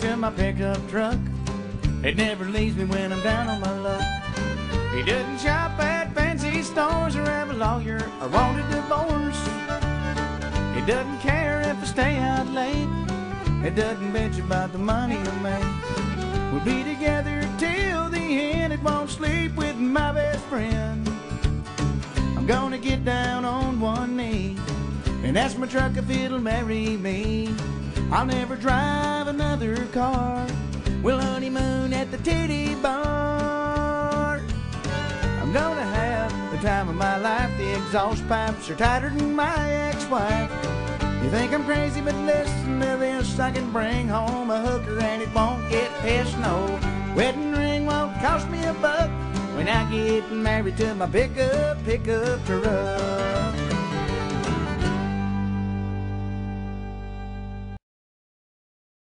to my pickup truck. It never leaves me when I'm down on my luck. He doesn't shop at fancy stores or have a lawyer or want a divorce. He doesn't care if I stay out late. It doesn't bitch about the money I make. We'll be together till the end. It won't sleep with my best friend. I'm gonna get down on one knee and ask my truck if it'll marry me. I'll never drive another car. We'll honeymoon at the titty bar. I'm gonna have the time of my life. The exhaust pipes are tighter than my ex-wife. You think I'm crazy, but listen to this. I can bring home a hooker and it won't get pissed. No wedding ring won't cost me $1 when I get married to my pickup truck.